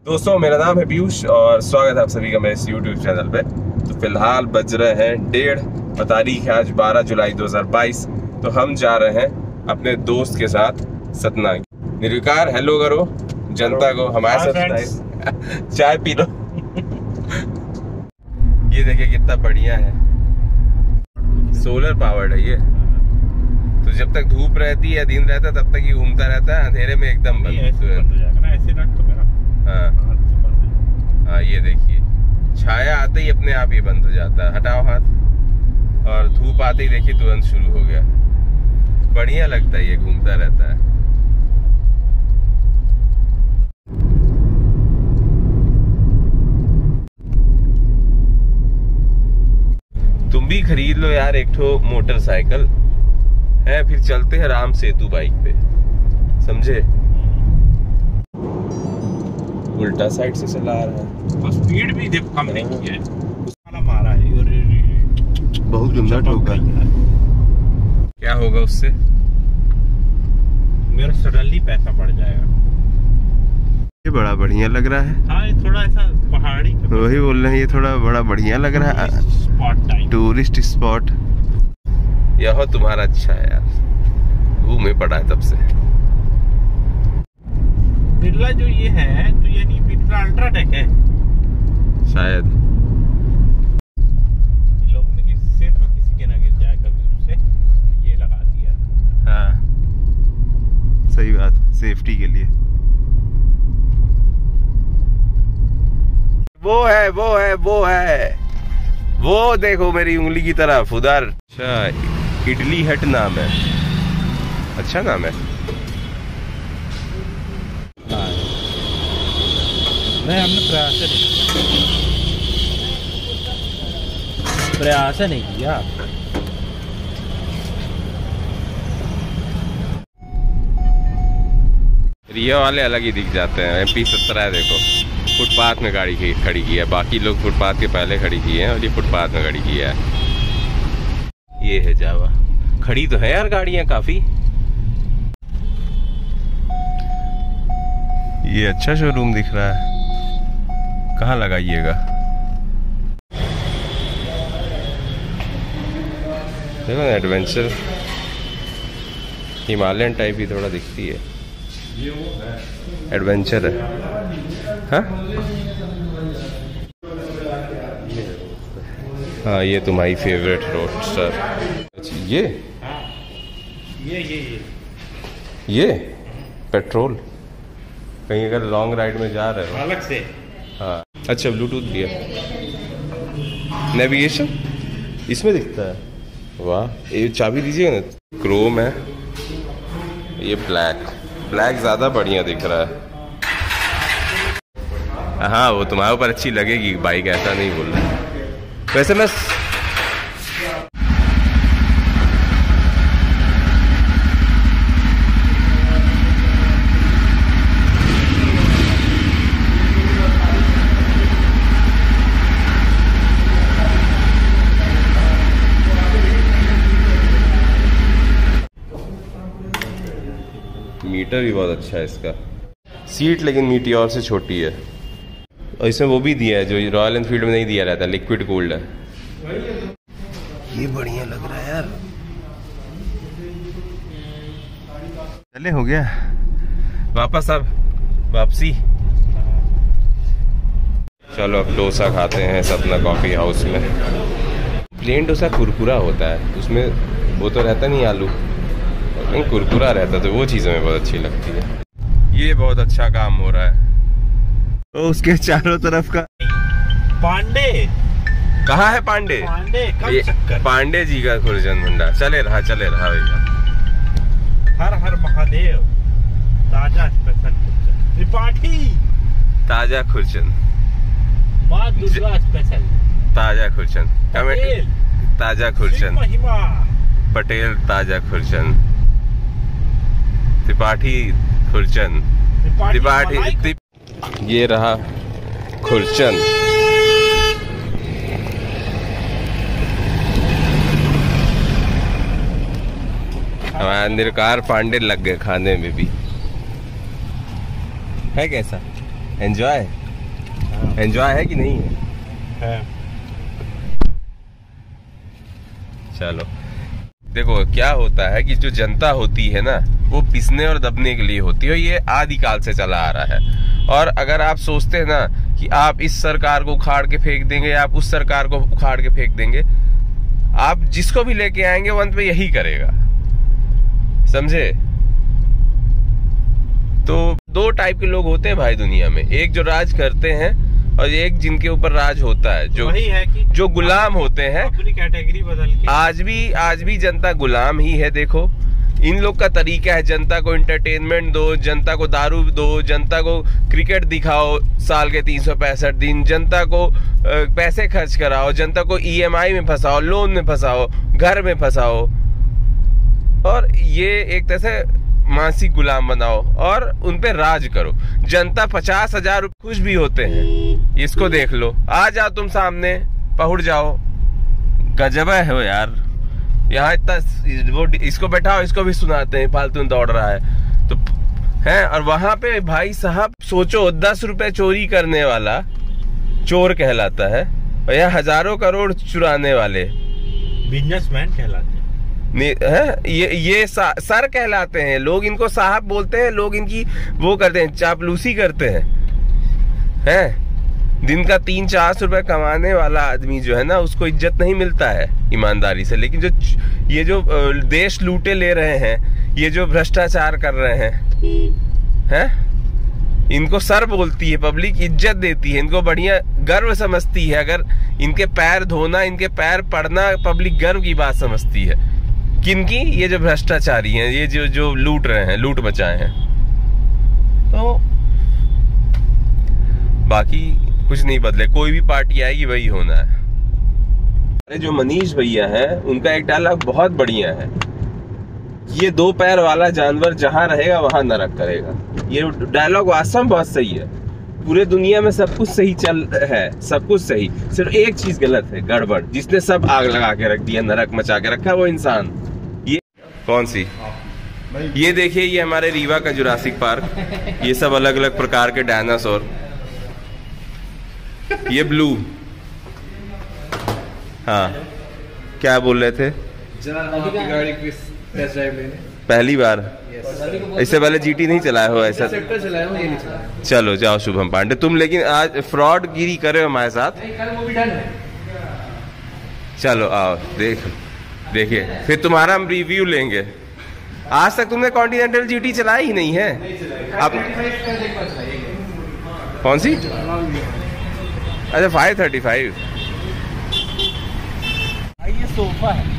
दोस्तों मेरा नाम है पीयूष और स्वागत है आप सभी का मेरे इस YouTube चैनल पे। तो फिलहाल बज रहे हैं 1:30 और तारीख है आज 12 जुलाई 2022। तो हम जा रहे हैं अपने दोस्त के साथ सतना। निर्विकार हेलो करो जनता को हमारे साथ चाय पी लो। ये देखिए कितना बढ़िया है, सोलर पावर्ड है ये। तो जब तक धूप रहती है दिन रहता है तब तक ही घूमता रहता है, अंधेरे में एकदम बंद हो जाएगा ना। ऐसे रख तो मेरा हाँ ये देखिए छाया आते ही अपने आप ही बंद हो जाता है। हटाओ हाथ और धूप आते ही देखिए तुरंत शुरू हो गया। बढ़िया लगता है ये, घूमता रहता है। तुम भी खरीद लो यार एक ठो मोटरसाइकिल है, फिर चलते हैं राम सेतु बाइक पे, समझे। उल्टा साइड से चला रहा है तो स्पीड भी देखो कम नहीं की है, वाला मारा है। बहुत गंदा ठोका। क्या होगा उससे? मेरा सडनली पैसा बढ़ जाएगा। ये बड़ा बढ़िया लग रहा है। हाँ ये थोड़ा ऐसा पहाड़ी, वही बोल रहे हैं, ये थोड़ा बड़ा बढ़िया लग रहा है। Spot type, tourist spot. यह तुम्हारा अच्छा है यार, घूमे पड़ा है तब से। बिरला जो ये है तो ये नहीं, बिरला अल्ट्राटेक है शायद। लोगों ने सिर पर किसी के ना गिर जाए कभी उससे, ये लगा दिया। हाँ सही बात, सेफ्टी के लिए। वो है वो है वो है वो देखो मेरी उंगली की तरफ उधर। अच्छा इडली हट नाम है, अच्छा नाम है। नहीं हमने प्रयास नहीं किया। रिया वाले अलग ही दिख जाते हैं। MP 17 है देखो, फुटपाथ में गाड़ी खड़ी की है। बाकी लोग फुटपाथ के पहले खड़ी की है और ये फुटपाथ में खड़ी की है। ये है जावा। खड़ी तो है यार गाड़ियां काफी। ये अच्छा शोरूम दिख रहा है, कहाँ लगाइएगा? देखो ना एडवेंचर हिमालयन टाइप ही थोड़ा दिखती है। एडवेंचर है हाँ? हाँ ये तुम्हारी फेवरेट रोडस्टर। अच्छा ये पेट्रोल। कहीं अगर लॉन्ग राइड में जा रहे हो अलग से। हाँ अच्छा ब्लूटूथ भी है, नेविगेशन इसमें दिखता है। वाह ये चाबी दीजिएगा ना। क्रोम है ये, ब्लैक ज़्यादा बढ़िया दिख रहा है। हाँ वो तुम्हारे ऊपर अच्छी लगेगी बाइक, ऐसा नहीं बोल रहा। वैसे मैं मीटर भी बहुत अच्छा है इसका। सीट लेकिन मीटियोर से छोटी है और इसमें वो भी दिया है जो रॉयल एनफील्ड में नहीं दिया रहता, लिक्विड कूल्ड है। ये बढ़िया लग रहा है यार। चले हो गया वापस, अब वापसी। चलो अब डोसा खाते हैं सपना कॉफी हाउस में। प्लेन डोसा कुरकुरा होता है, उसमें वो तो रहता नहीं आलू, कुरकुरा रहता, तो वो चीज़ हमें बहुत अच्छी लगती है। ये बहुत अच्छा काम हो रहा है। तो उसके चारों तरफ का पांडे कहाँ है? पांडे पांडे जी का खुर्जन भंडार चले रहा भैया। हर हर महादेव। ताजा स्पेशल त्रिपाठी, ताजा खुर्जन, माँ दुर्गा स्पेशल, ताजा खुर्जन, ताजा खुर्जन, पटेल ताजा खुर्जन, त्रिपाठी खुर्जन, त्रिपाठी। ये रहा खुर्जन। हमारा निर्विकार पांडे लग गए खाने में भी। है कैसा? एंजॉय एंजॉय है कि नहीं है? चलो देखो क्या होता है कि जो जनता होती है ना वो पिसने और दबने के लिए होती है, ये आदिकाल से चला आ रहा है। और अगर आप सोचते हैं ना कि आप इस सरकार को उखाड़ के फेंक देंगे, आप उस सरकार को उखाड़ के फेंक देंगे, आप जिसको भी लेके आएंगे वो अंत में यही करेगा, समझे? तो दो टाइप के लोग होते हैं भाई दुनिया में, एक जो राज करते हैं और एक जिनके ऊपर राज होता है, जो वही है कि जो गुलाम होते हैं। अपनी कैटेगरी बदल के आज भी जनता गुलाम ही है। देखो इन लोग का तरीका है, जनता को एंटरटेनमेंट दो, जनता को दारू दो, जनता को क्रिकेट दिखाओ साल के 365 दिन, जनता को पैसे खर्च कराओ, जनता को EMI में फंसाओ, लोन में फंसाओ, घर में फंसाओ, और ये एक तरह से मानसिक गुलाम बनाओ और उन पे राज करो। जनता 50,000 खुश भी होते हैं, इसको देख लो। आ जाओ तुम सामने, पहुंच जाओ। गजब है हो यार, यहाँ इतना वो इसको बैठाओ, इसको भी सुनाते हैं फालतू दौड़ रहा है तो है। और वहां पे भाई साहब सोचो 10 रुपए चोरी करने वाला चोर कहलाता है और यहाँ हजारों करोड़ चुराने वाले बिजनेसमैन कहलाते हैं। ये सर कहलाते हैं। लोग इनको साहब बोलते हैं, लोग इनकी वो करते हैं, चापलूसी करते हैं। दिन का 300-400 रुपए कमाने वाला आदमी जो है ना उसको इज्जत नहीं मिलता है ईमानदारी से। लेकिन ये जो देश लूटे ले रहे हैं, ये जो भ्रष्टाचार कर रहे हैं, इनको सर बोलती है पब्लिक, इज्जत देती है, इनको बढ़िया गर्व समझती है। अगर इनके पैर धोना, इनके पैर पड़ना पब्लिक गर्व की बात समझती है। किनकी? ये जो भ्रष्टाचारी हैं, ये जो लूट रहे हैं, लूट मचाए हैं। तो बाकी कुछ नहीं बदले, कोई भी पार्टी आएगी वही होना है। अरे जो मनीष भैया हैं उनका एक डायलॉग बहुत बढ़िया है, ये 2 पैर वाला जानवर जहां रहेगा वहां नरक करेगा। ये डायलॉग वास्तव में बहुत सही है। पूरे दुनिया में सब कुछ सही चल है, सब कुछ सही, सिर्फ एक चीज गलत है, गड़बड़। जिसने सब आग लगा के रख दिया, नरक मचा के रखा, वो इंसान। ये कौन सी? ये देखिए, ये हमारे रीवा का जुरासिक पार्क, ये सब अलग अलग प्रकार के डायनासोर। ये ब्लू, हाँ क्या बोल रहे थे? गाड़ी की टेस्ट ड्राइव लेने पहली बार? इससे पहले GT नहीं चलाया हो ऐसा? चलाया हूं, ये नहीं चलाया। चलो जाओ शुभम पांडे, तुम लेकिन आज फ्रॉड गिरी करे हमारे साथ। कल वो भी डन है। चलो आओ देखिए, फिर तुम्हारा हम रिव्यू लेंगे। आज तक तुमने कॉन्टिनेंटल GT चलाई ही नहीं है। अब कौन सी? अच्छा 535। ये सोफा है।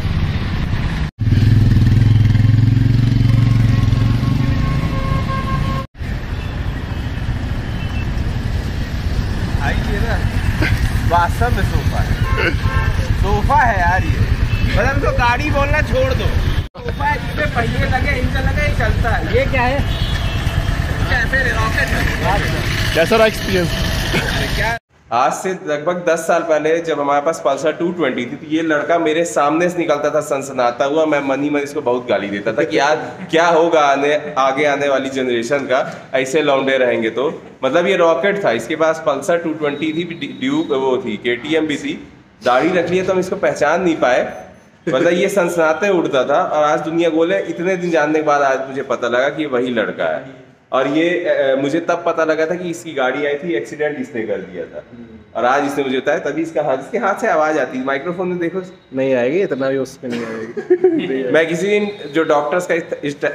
वास्तव में सोफा है, सोफा है यार ये। मतलब तो गाड़ी बोलना छोड़ दो, सोफा है जिसमें पहिए लगे, इंजन लगे, ये चलता है। ये क्या है? कैसे रॉकेट है? कैसा रहा एक्सपीरियंस? क्या आज से लगभग 10 साल पहले जब हमारे पास पल्सर 220 थी, तो ये लड़का मेरे सामने से निकलता था सनसनाता हुआ। मैं मन ही मन इसको बहुत गाली देता था कि यार क्या होगा आगे आने वाली जनरेशन का, ऐसे लौंडे रहेंगे तो। मतलब ये रॉकेट था। इसके पास पल्सर 220 थी, ड्यूक वो थी, KTM भी थी। दाढ़ी रख लिया तो हम इसको पहचान नहीं पाए, मतलब ये सनसनाते उड़ता था। और आज दुनिया बोले, इतने दिन जानने के बाद आज मुझे पता लगा कि वही लड़का है। और ये मुझे तब पता लगा था कि इसकी गाड़ी आई थी, एक्सीडेंट इसने कर दिया था। और आज इसने मुझे बताया, तभी इसके हाथ से आवाज आती है। माइक्रोफोन में देखो, नहीं आएगी, इतना भी उसमें नहीं आएगी। मैं किसी दिन जो डॉक्टर्स का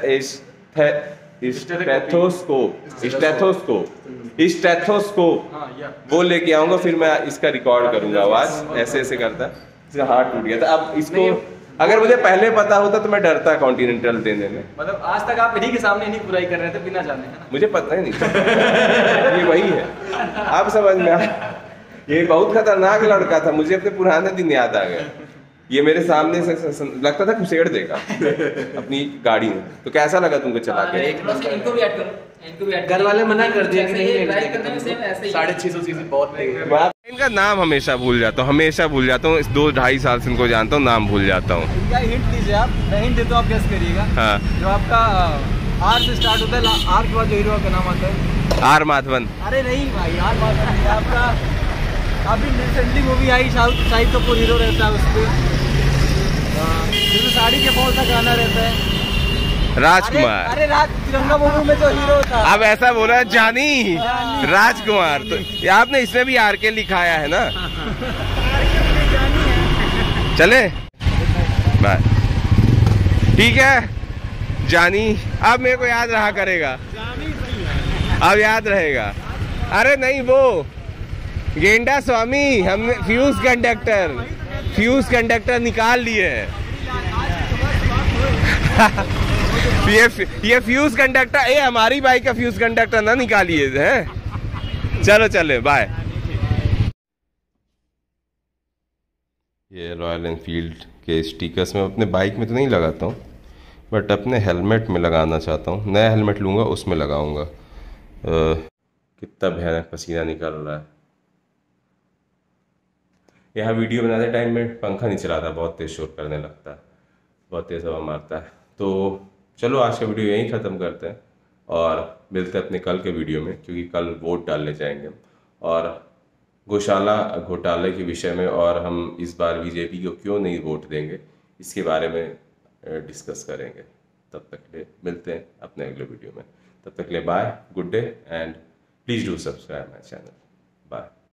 स्टेथोस्कोप वो लेके आऊंगा, फिर मैं इसका रिकॉर्ड करूंगा आवाज। ऐसे ऐसे करता, इसका हाथ टूट गया था। अब इसको अगर मुझे पहले पता होता तो मैं डरता कॉन्टिनेंटल देने में। मतलब आज तक आप इन्हीं के सामने नहीं बुराई कर रहे थे बिना जाने, है ना? मुझे पता ही नहीं ये वही है। आप समझ में आया? ये बहुत खतरनाक लड़का था, मुझे अपने पुराने दिन याद आ गए। ये मेरे सामने से लगता था घुसेड़ देगा अपनी गाड़ी में। तो कैसा लगा तुमको चला के? इनको भी ऐड करो, इनको भी ऐड। घर वाले मना कर दिए कि नहीं, 650 सीसी बहुत है। इनका नाम हमेशा भूल जाता हूँ, हमेशा भूल जाता हूँ। इस 2-2.5 साल से इनको जानता हूँ, नाम भूल जाता हूँ। इनका हिंट दीजिए आप, मैं हिंट देता हूँ, आप गेस करिएगा। हाँ, जो आपका आर से स्टार्ट होता है, आर के बाद जो हीरो का नाम आता है। आर माधवन। अरे नहीं भाई यार, आपका अभी रिसेंटली मूवी आई, शाहिद कपूर हीरो रहता है उसमें, जिसमें साड़ी के फॉल का गाना रहता है, राजकुमार। अरे राज तिरंगा मूवी में जो हीरो था। अब ऐसा बोला जानी राजकुमार, तो ये आपने इसमें भी आर के लिखाया है ना। चले बाय। ठीक है जानी, अब मेरे को याद रहा करेगा, अब याद रहेगा। अरे नहीं वो गेंडा स्वामी, हमने फ्यूज कंडक्टर निकाल लिए हैं। ये फ्यूज कंडक्टर, ये हमारी बाइक का फ्यूज कंडक्टर ना निकालिए हैं। चलो चले बाय। ये रॉयल एनफील्ड के स्टिकर्स मैं अपने बाइक में तो नहीं लगाता हूँ, बट अपने हेलमेट में लगाना चाहता हूँ। नया हेलमेट लूँगा उसमें लगाऊंगा। कितना भयानक पसीना निकल रहा है। यहाँ वीडियो बनाते टाइम में पंखा नहीं चलाता, बहुत तेज़ शोर करने लगता है, बहुत तेज़ हवा मारता है। तो चलो आज का वीडियो यहीं ख़त्म करते हैं और मिलते हैं अपने कल के वीडियो में, क्योंकि कल वोट डालने जाएंगे हम और गौशाला घोटाले के विषय में, और हम इस बार बीजेपी को क्यों नहीं वोट देंगे इसके बारे में डिस्कस करेंगे। तब तक के लिए मिलते हैं अपने अगले वीडियो में। तब तक के लिए bye, good day and please do subscribe my channel. Bye.